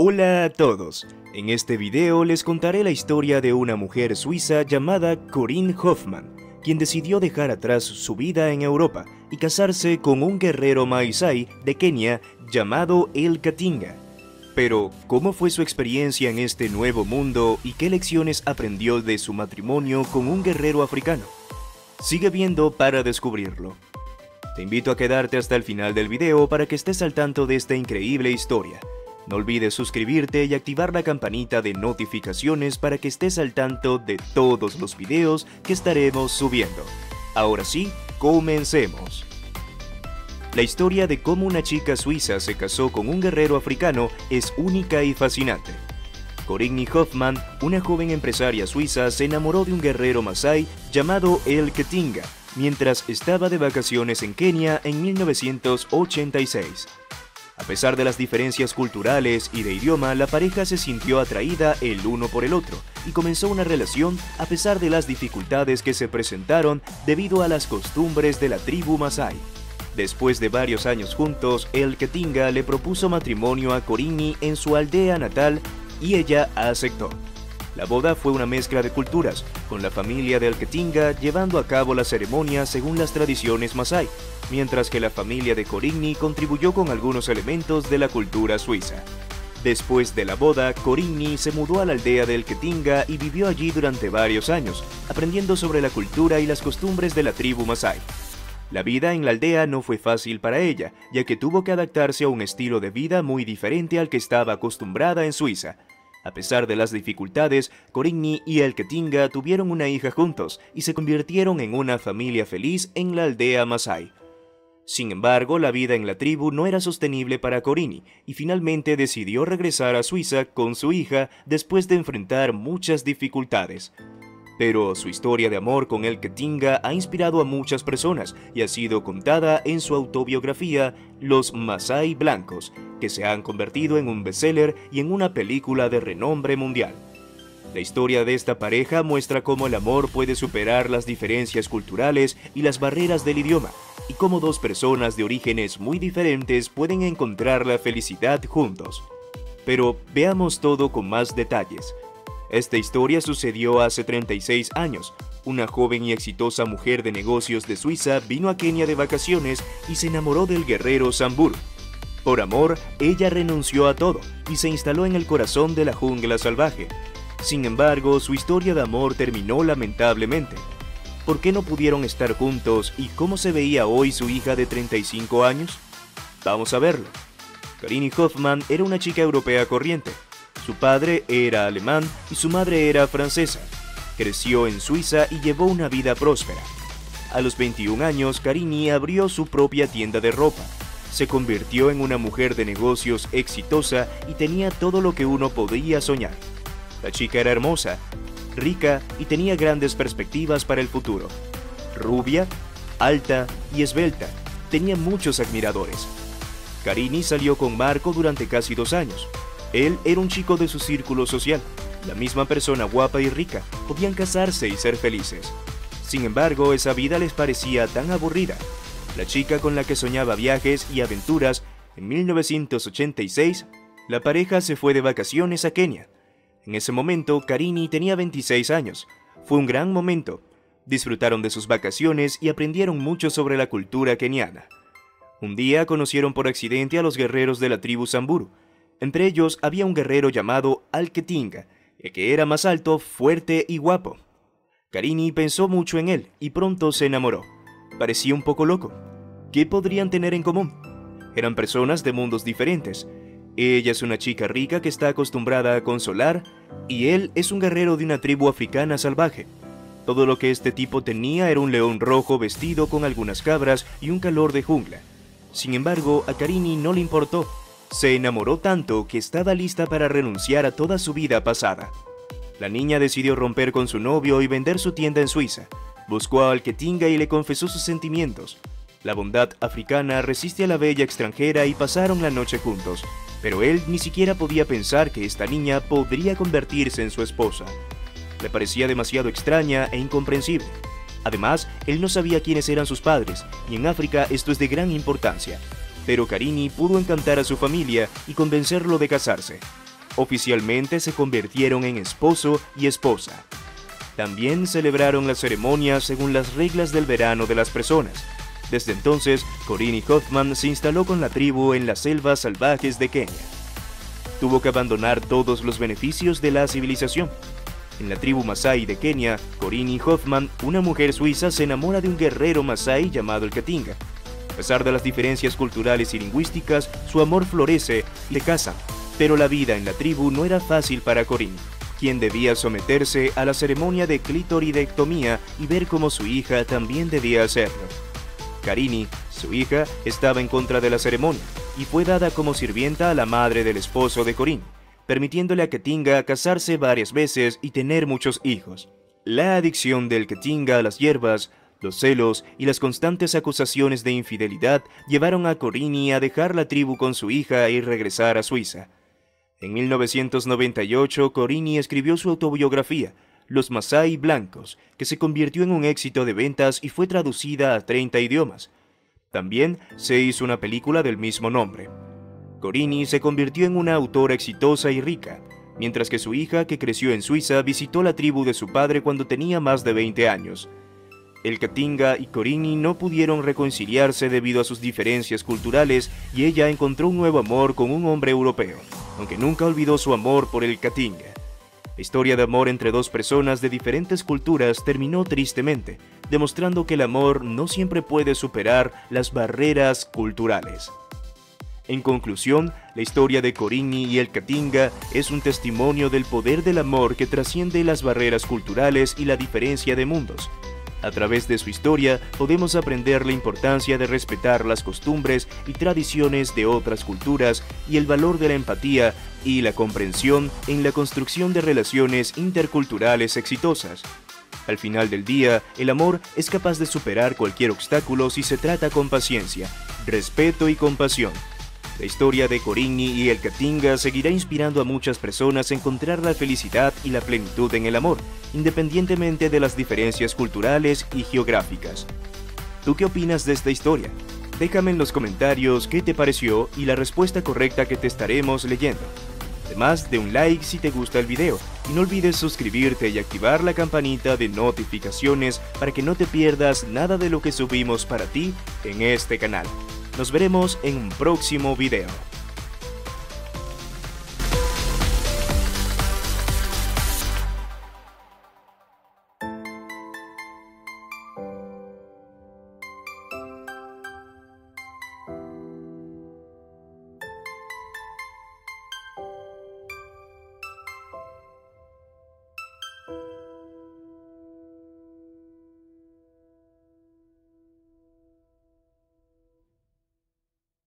Hola a todos, en este video les contaré la historia de una mujer suiza llamada Corinne Hoffmann, quien decidió dejar atrás su vida en Europa y casarse con un guerrero Maasai de Kenia llamado El Katinga. Pero, ¿cómo fue su experiencia en este nuevo mundo y qué lecciones aprendió de su matrimonio con un guerrero africano? Sigue viendo para descubrirlo. Te invito a quedarte hasta el final del video para que estés al tanto de esta increíble historia. No olvides suscribirte y activar la campanita de notificaciones para que estés al tanto de todos los videos que estaremos subiendo. Ahora sí, comencemos. La historia de cómo una chica suiza se casó con un guerrero africano es única y fascinante. Corinne Hoffmann, una joven empresaria suiza, se enamoró de un guerrero masái llamado El Katinga mientras estaba de vacaciones en Kenia en 1986. A pesar de las diferencias culturales y de idioma, la pareja se sintió atraída el uno por el otro y comenzó una relación a pesar de las dificultades que se presentaron debido a las costumbres de la tribu masái. Después de varios años juntos, El Katinga le propuso matrimonio a Corinne en su aldea natal y ella aceptó. La boda fue una mezcla de culturas, con la familia de El Katinga llevando a cabo la ceremonia según las tradiciones masái, mientras que la familia de Corinne contribuyó con algunos elementos de la cultura suiza. Después de la boda, Corinne se mudó a la aldea de El Katinga y vivió allí durante varios años, aprendiendo sobre la cultura y las costumbres de la tribu masái. La vida en la aldea no fue fácil para ella, ya que tuvo que adaptarse a un estilo de vida muy diferente al que estaba acostumbrada en Suiza. A pesar de las dificultades, Corinne y El Katinga tuvieron una hija juntos y se convirtieron en una familia feliz en la aldea masái. Sin embargo, la vida en la tribu no era sostenible para Corinne y finalmente decidió regresar a Suiza con su hija después de enfrentar muchas dificultades. Pero su historia de amor con El Katinga ha inspirado a muchas personas y ha sido contada en su autobiografía Los Masái Blancos, que se han convertido en un bestseller y en una película de renombre mundial. La historia de esta pareja muestra cómo el amor puede superar las diferencias culturales y las barreras del idioma, y cómo dos personas de orígenes muy diferentes pueden encontrar la felicidad juntos. Pero veamos todo con más detalles. Esta historia sucedió hace 36 años. Una joven y exitosa mujer de negocios de Suiza vino a Kenia de vacaciones y se enamoró del guerrero Samburu. Por amor, ella renunció a todo y se instaló en el corazón de la jungla salvaje. Sin embargo, su historia de amor terminó lamentablemente. ¿Por qué no pudieron estar juntos y cómo se veía hoy su hija de 35 años? Vamos a verlo. Corinne Hoffmann era una chica europea corriente. Su padre era alemán y su madre era francesa. Creció en Suiza y llevó una vida próspera. A los 21 años, Corinne abrió su propia tienda de ropa. Se convirtió en una mujer de negocios exitosa y tenía todo lo que uno podía soñar. La chica era hermosa, rica y tenía grandes perspectivas para el futuro. Rubia, alta y esbelta, tenía muchos admiradores. Corinne salió con Marco durante casi 2 años. Él era un chico de su círculo social. La misma persona guapa y rica podían casarse y ser felices. Sin embargo, esa vida les parecía tan aburrida. La chica con la que soñaba viajes y aventuras, en 1986, la pareja se fue de vacaciones a Kenia. En ese momento, Corinne tenía 26 años. Fue un gran momento. Disfrutaron de sus vacaciones y aprendieron mucho sobre la cultura keniana. Un día conocieron por accidente a los guerreros de la tribu Samburu. Entre ellos había un guerrero llamado El Katinga, que era más alto, fuerte y guapo. Corinne pensó mucho en él y pronto se enamoró. Parecía un poco loco. ¿Qué podrían tener en común? Eran personas de mundos diferentes. Ella es una chica rica que está acostumbrada a consolar, y él es un guerrero de una tribu africana salvaje. Todo lo que este tipo tenía era un león rojo vestido con algunas cabras y un calor de jungla. Sin embargo, a Corinne no le importó. Se enamoró tanto que estaba lista para renunciar a toda su vida pasada. La niña decidió romper con su novio y vender su tienda en Suiza. Buscó a El Katinga y le confesó sus sentimientos. La bondad africana resiste a la bella extranjera y pasaron la noche juntos, pero él ni siquiera podía pensar que esta niña podría convertirse en su esposa. Le parecía demasiado extraña e incomprensible. Además, él no sabía quiénes eran sus padres, y en África esto es de gran importancia. Pero Corinne pudo encantar a su familia y convencerlo de casarse. Oficialmente se convirtieron en esposo y esposa. También celebraron la ceremonia según las reglas del verano de las personas. Desde entonces, Corinne y Hoffman se instaló con la tribu en las selvas salvajes de Kenia. Tuvo que abandonar todos los beneficios de la civilización. En la tribu Masái de Kenia, Corinne Hoffman, una mujer suiza, se enamora de un guerrero masái llamado el Katinga. A pesar de las diferencias culturales y lingüísticas, su amor florece y se casan. Pero la vida en la tribu no era fácil para Corinne, quien debía someterse a la ceremonia de clitoridectomía y ver cómo su hija también debía hacerlo. Karini, su hija, estaba en contra de la ceremonia y fue dada como sirvienta a la madre del esposo de Corinne, permitiéndole a Katinga casarse varias veces y tener muchos hijos. La adicción del Katinga a las hierbas, los celos y las constantes acusaciones de infidelidad llevaron a Corinne a dejar la tribu con su hija y regresar a Suiza. En 1998, Corinne escribió su autobiografía, Los Masái Blancos, que se convirtió en un éxito de ventas y fue traducida a 30 idiomas. También se hizo una película del mismo nombre. Corinne se convirtió en una autora exitosa y rica, mientras que su hija, que creció en Suiza, visitó la tribu de su padre cuando tenía más de 20 años. El Katinga y Corinne no pudieron reconciliarse debido a sus diferencias culturales y ella encontró un nuevo amor con un hombre europeo, aunque nunca olvidó su amor por el Katinga. La historia de amor entre dos personas de diferentes culturas terminó tristemente, demostrando que el amor no siempre puede superar las barreras culturales. En conclusión, la historia de Corinne y el Katinga es un testimonio del poder del amor que trasciende las barreras culturales y la diferencia de mundos. A través de su historia podemos aprender la importancia de respetar las costumbres y tradiciones de otras culturas y el valor de la empatía y la comprensión en la construcción de relaciones interculturales exitosas. Al final del día, el amor es capaz de superar cualquier obstáculo si se trata con paciencia, respeto y compasión. La historia de Corinne y el Katinga seguirá inspirando a muchas personas a encontrar la felicidad y la plenitud en el amor, independientemente de las diferencias culturales y geográficas. ¿Tú qué opinas de esta historia? Déjame en los comentarios qué te pareció y la respuesta correcta que te estaremos leyendo. Además de un like si te gusta el video, y no olvides suscribirte y activar la campanita de notificaciones para que no te pierdas nada de lo que subimos para ti en este canal. Nos veremos en un próximo video.